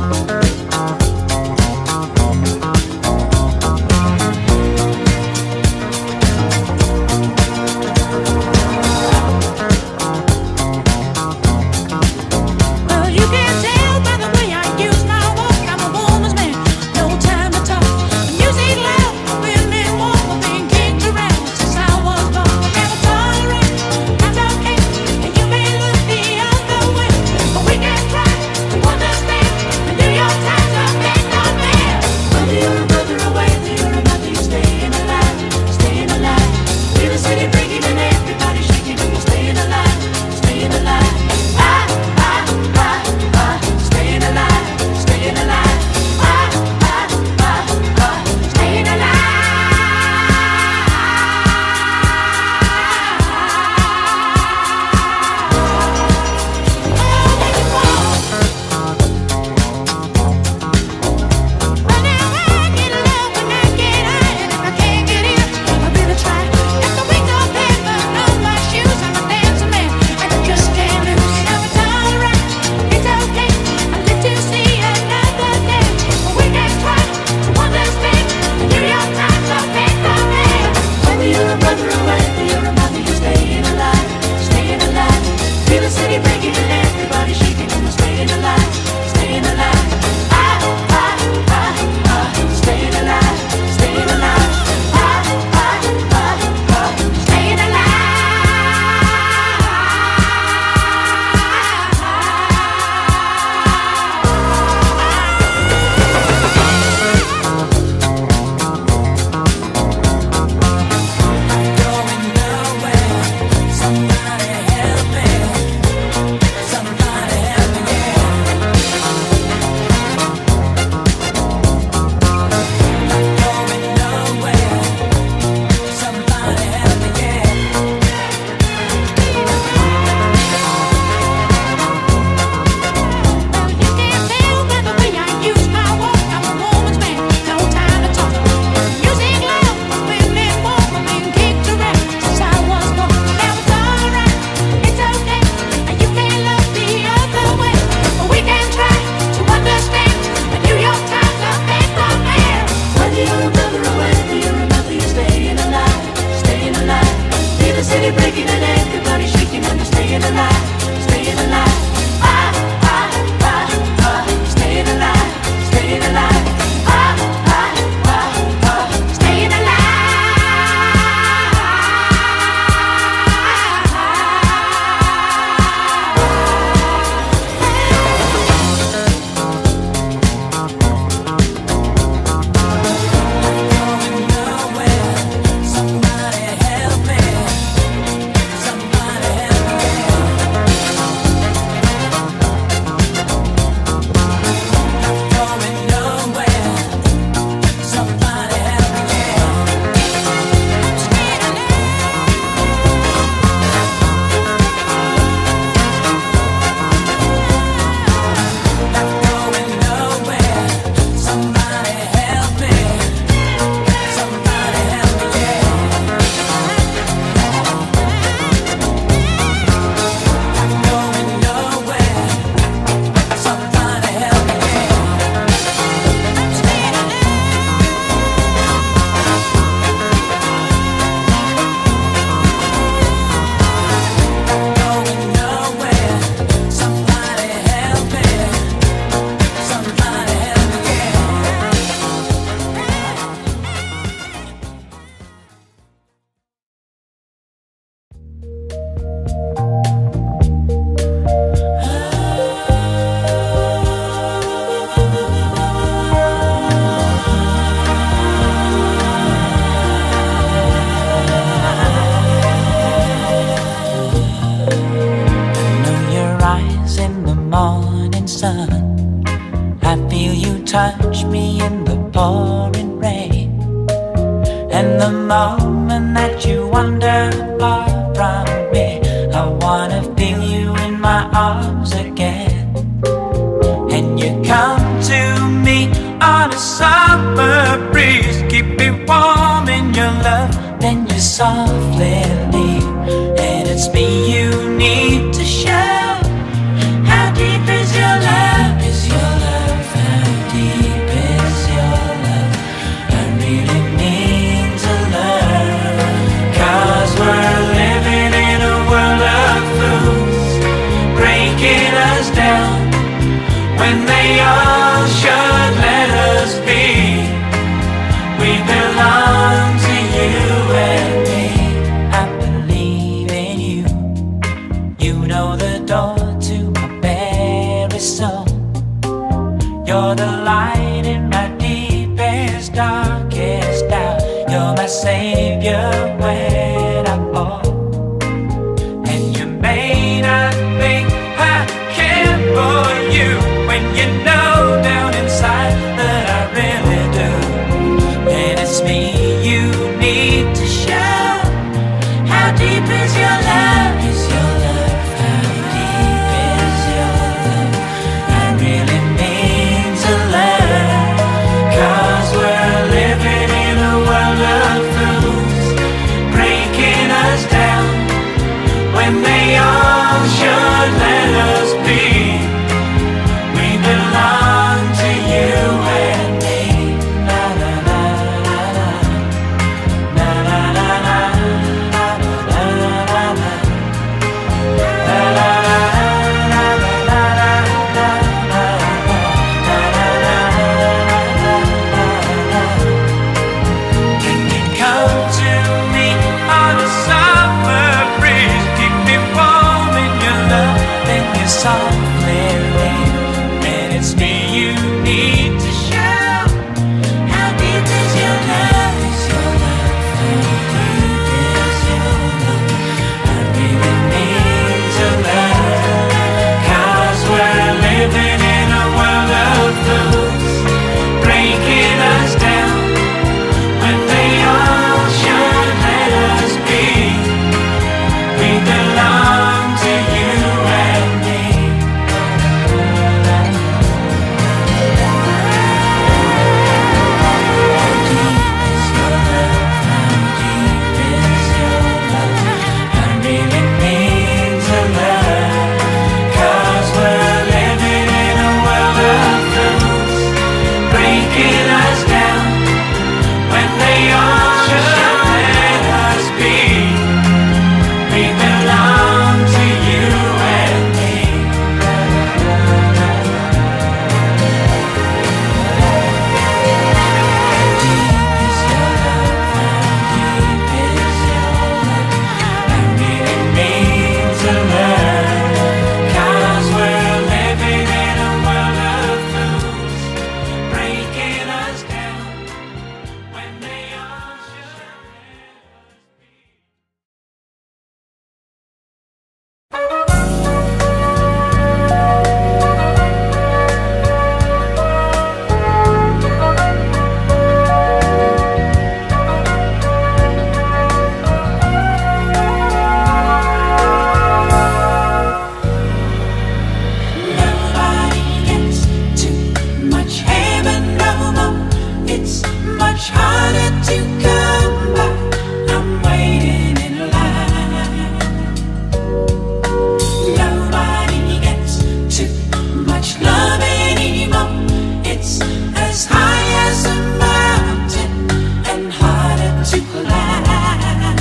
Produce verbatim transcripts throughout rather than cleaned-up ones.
touch me in the pouring rain. And the moment that you wander far from me, I wanna feel you in my arms again. And you come to me on a summer breeze, keep me warm in your love, then you softly leave. And it's me you need to show. How deep is your love, is your love? when they all should let us be. We belong to you and me. I believe in you. You know the door to my very soul. You're the light in my deepest, darkest doubt. You're my savior when I fall. And you may not think I care for you, when you know down inside that I really do. And it's me you need to show. How deep is your love? Is your love? How deep is your love? I really mean to learn, 'cause we're living in a world of fools, breaking us down when they all should let us be. We belong to you and me. Na na na na na, na na na na, na na na na, na na na na. You can come to me on a summer breeze, keep me warm in your love and your softly rain. And it's me you need to show. How deep is your love? Is your love? How deep is your love? I really need to learn, 'cause we're living in a world of fools, breaking us down when they all should let us be. We belong to you and me. How deep is your love? How deep is your love? I really need to learn, 'cause we're living in a world of fools, breaking us down when they all should let us be. We belong to you and me. How deep is your love? How deep is your love? I really need to learn, 'cause we're living in a world of fools, breaking us down when they all should let us be. Nobody gets too much heaven no more. It's much harder to come by. I'm waiting in line. Nobody gets too much love anymore. It's as high as a mountain and harder to climb.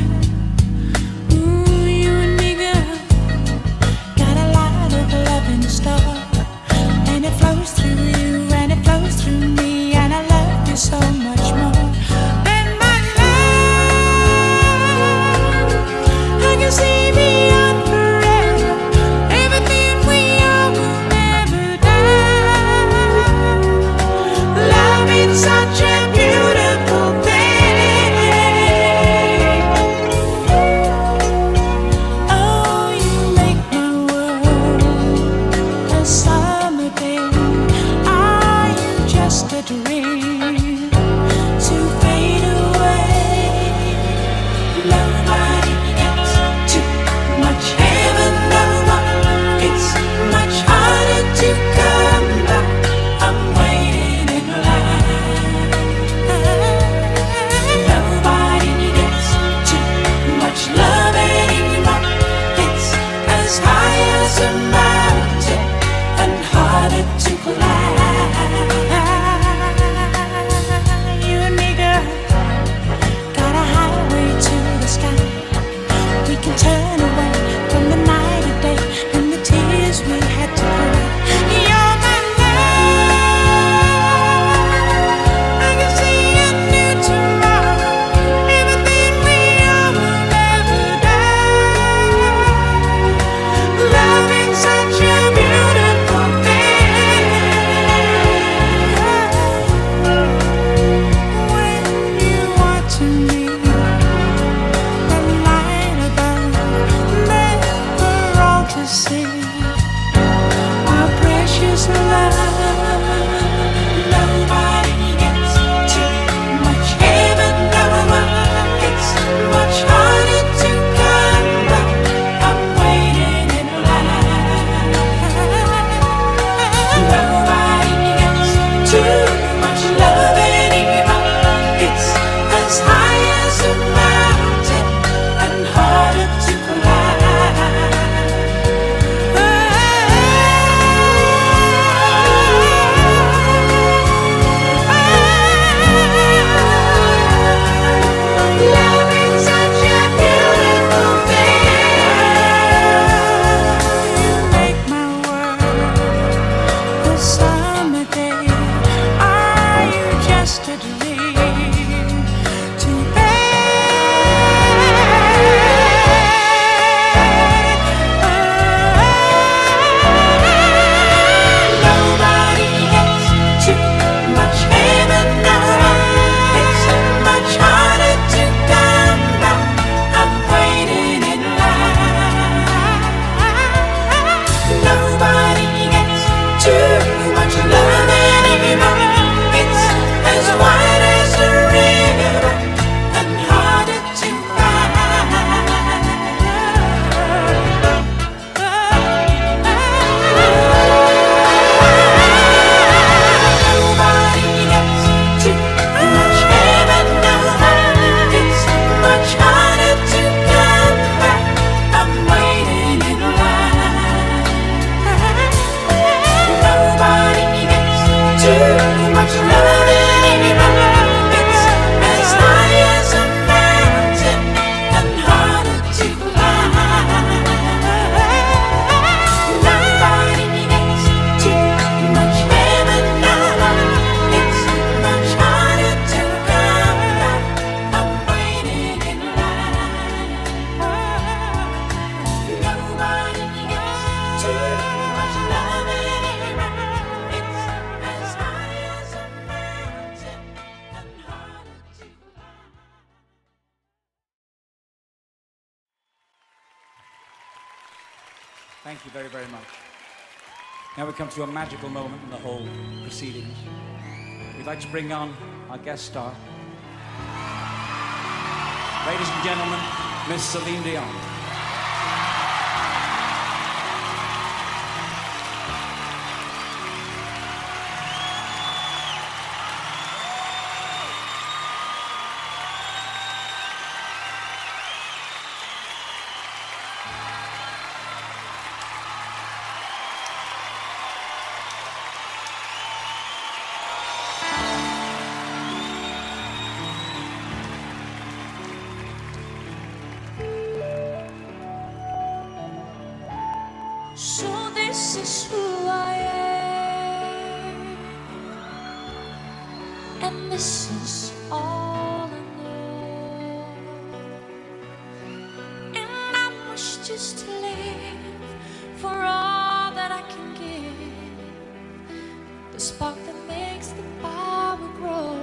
Ooh, you and me, girl, got a lot of love in store, and it flows through you and it flows through me, and I love you so much more than Thank you very, very much. Now we come to a magical moment in the whole proceedings. We'd like to bring on our guest star. Ladies and gentlemen, Miss Celine Dion. So this is who I am, and this is all I know, and I wish just to live for all that I can give, the spark that makes the power grow,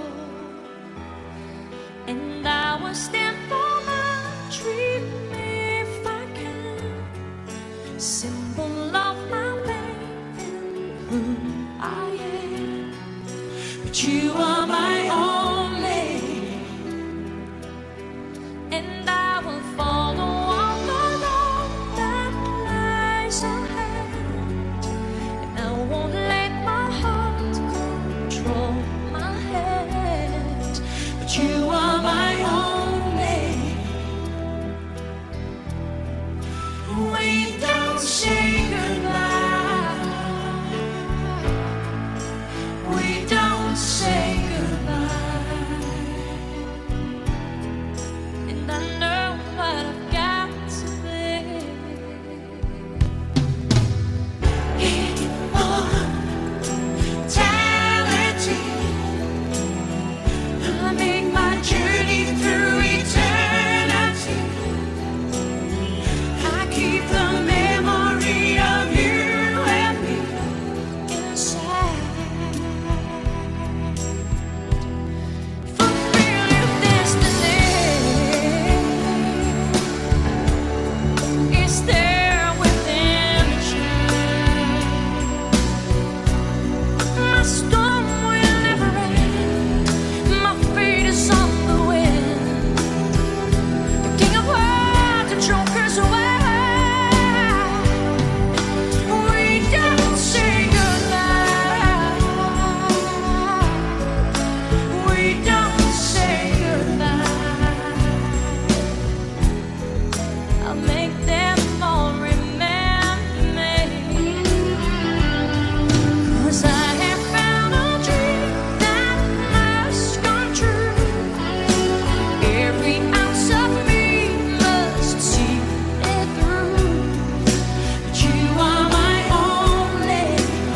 and I will stand for my dream if I can. Symbol of my faith in who I am, but you are my only, and I will follow all the road that lies ahead, and I won't let my heart control my head, but you are my only. We don't say goodbye. We don't say goodbye. And I know what I've got to be. Immortality. I make my journey through eternity. I keep the memory of you and me inside. Fulfill your destiny. It's there within you. My storm will never end. My fate is on the wind. The king of hearts, the joker's away. We don't say goodbye. We don't say goodbye. I'll make them all remember me, 'cause I have found a dream that must come true. Every ounce of me must see it through. But you are my only.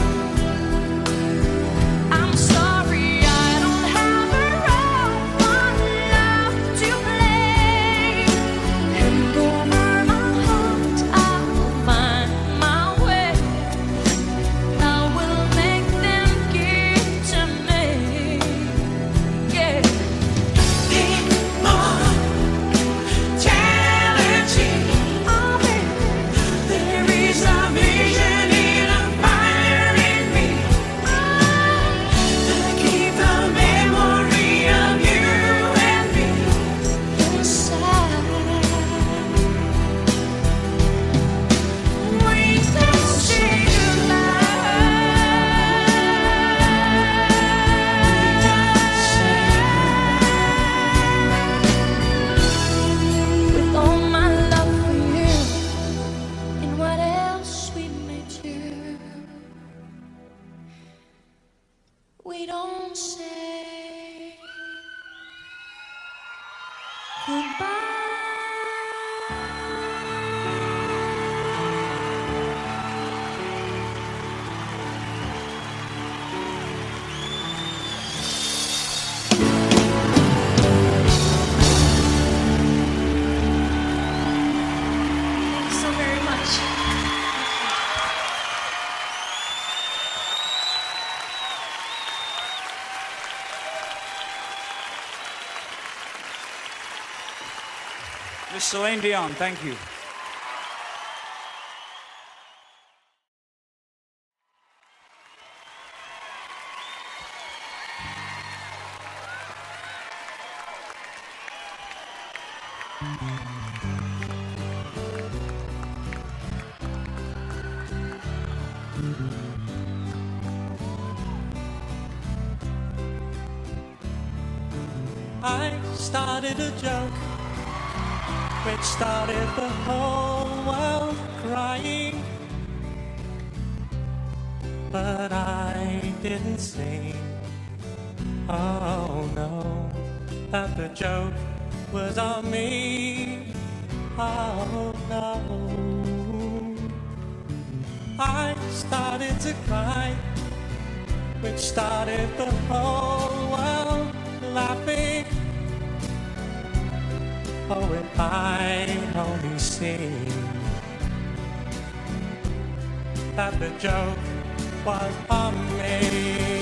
I'm sorry I don't have a role for love to play. And over my heart I'll find my way. I will make them give to me. Yeah. Immortality. Oh, baby. There is a vision in a fire in me. I keep the memory of you and me inside. We don't say goodbye. With all my love for you and what else we may do, we don't say goodbye. Thank you so very much. Miss Celine Dion, thank you. I started a joke which started the whole world crying, but I didn't see, oh no, that the joke was on me, oh no. I started to cry, which started the whole world laughing. Oh, if I'd only seen that the joke was on me.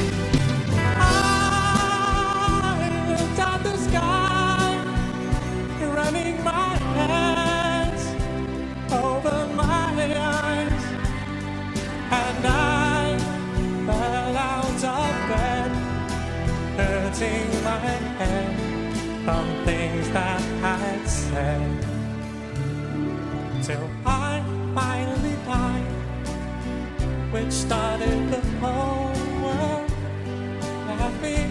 I looked at the sky, running my hands over my eyes, and I fell out of bed, hurting my head from things that I'd said, till I finally died, which started the whole world laughing.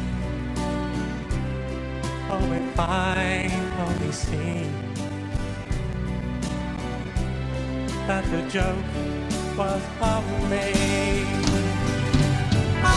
Oh, if I only seen that the joke was on me. I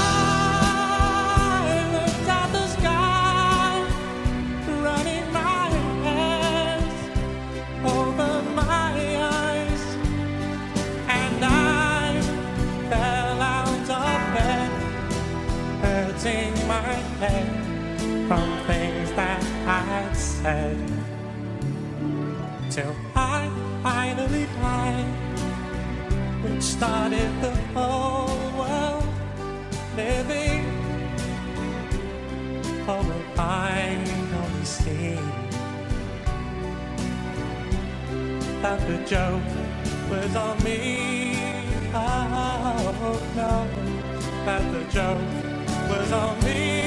looked at the sky, running my hands over my eyes, and I fell out of bed, hurting my head from things that I'd said, till I finally died, which started the whole world living. Oh, if I only see that the joke was on me. Oh no, that the joke was on me.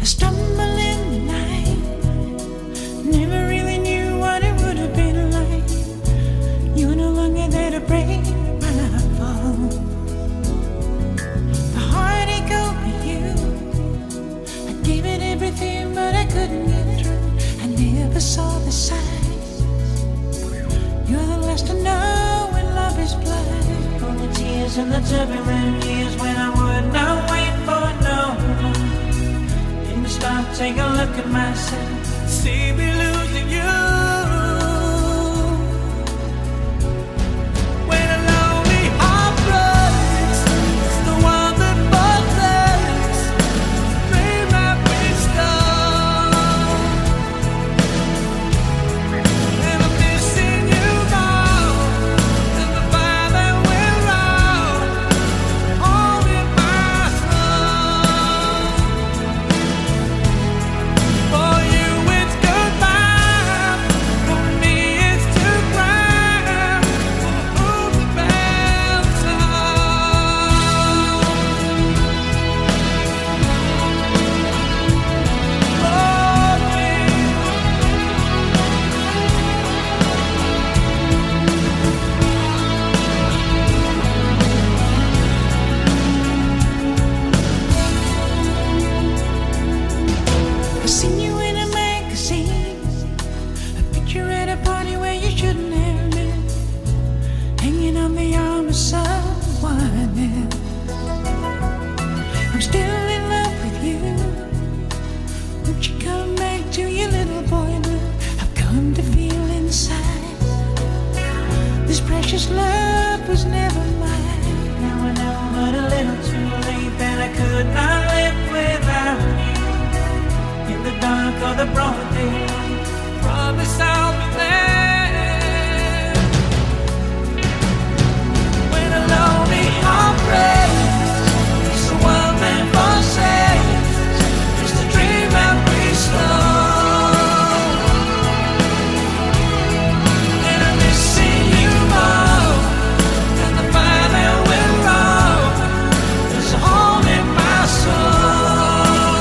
stumble in the night, never really knew what it would have been like. You're no longer there to break my fall. The heartache over you, I gave it everything but I couldn't get through. I never saw the signs. You're the last to know when love is blind. All the tears and the turbulent years when I would not wait for no one. In the stop, take a look at myself, see me losing you. When a lonely heart breaks, it's the one that protects the dream that we stole. And I'm missing you now, and the fire that we're on, holding my soul. For you it's goodbye, for me it's to cry. For whom the bell tolls. I seen you in a magazine, a picture at a party where you shouldn't have been, hanging on the arm of someone else. I'm still in love with you. Won't you come back to your little boy blue? I've come to feel inside this precious love was never mine. Now I know, but a little too late, that I could not live without you. In the dark or the broad daylight, promise I'll be there. When a lonely heart breaks, it's the one that forsakes, it's the dream that we stole. And I'm missing you more than the fire that we're on. There's a hole in my soul.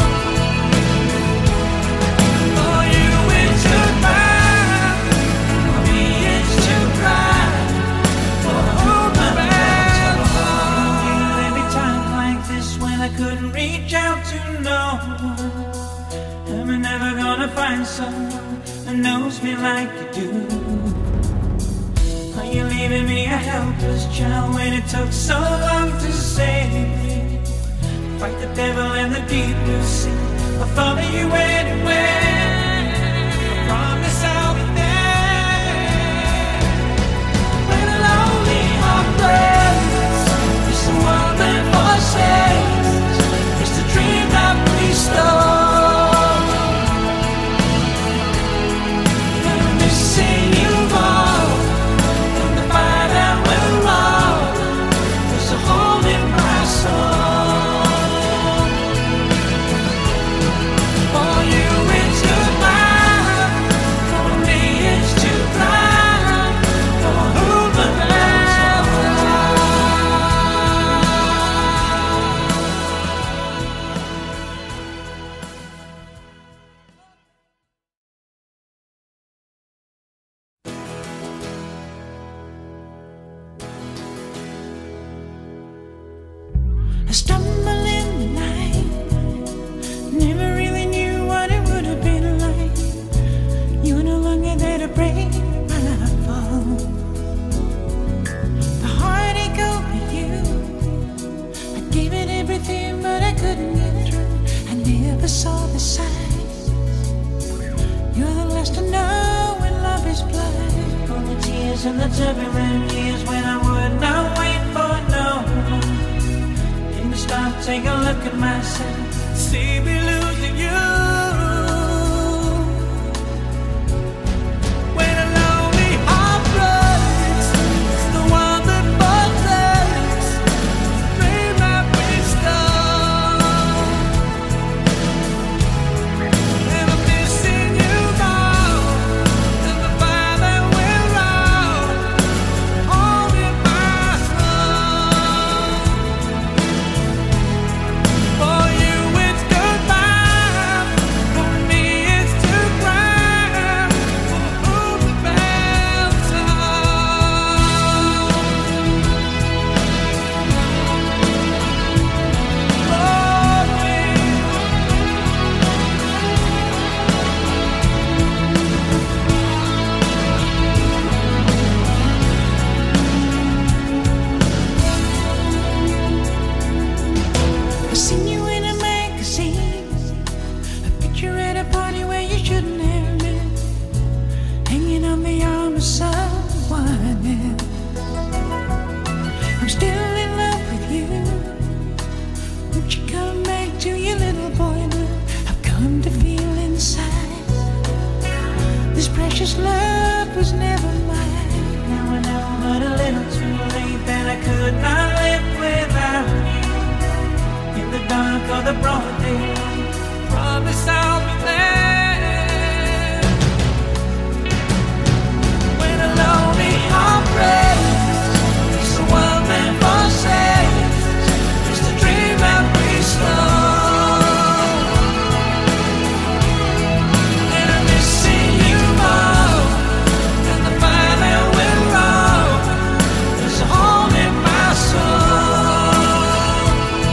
For you it's goodbye, for me it's to cry. For whom the bell tolls. There'd be times like this when I couldn't reach out to no one. Am I never gonna find someone that knows me like you do? Are you leaving me a helpless child when it took so long to save me? Fight the devil in the deep blue sea, I'll follow you anywhere. I promise I'll be there. When a lonely heart breaks, it's the one that forsakes, it's the dream that we stole. And I'm missing you more than the fire that we're on. There's a hole in my soul. For you it's goodbye, for me it's to cry. For whom the bell I stumble in the night, never really knew what it would have been like. You're no longer there to break my fall. The heartache over you, I gave it everything but I couldn't get through. I never saw the signs. You're the last to know when love is blind. All the tears and the turbulent years when I would not wait for no one. In the stop, take a look at myself, see me losing you. When a lonely heart breaks, it's the one that protects the dream that we stole. And I'm missing you now, and the fire that we're on, holding my soul. For you it's goodbye, someone else. I'm still in love with you. Won't you come back to your little boy now? I've come to feel inside this precious love was never mine. Now I know, but a little too late, that I could not live without you. In the dark or the broad day, promise I'll be there. When a lonely heart breaks, it's the world meant for safe, just a dream that breathes slow. And I'm missing you more than the fire that will roll. There's a hole in my soul.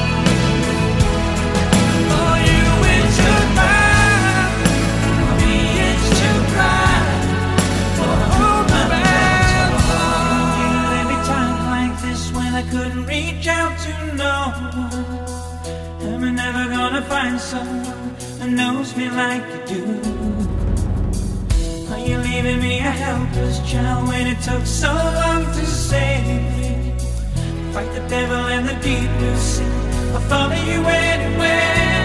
For you it's goodbye, for me it's to cry, for the whole man for you. Every time like this, when I couldn't reach out to no one, am I never gonna find someone that knows me like you do? Are you leaving me a helpless child when it took so long to save me? Fight the devil and the deep blue sea, I'll follow you anywhere.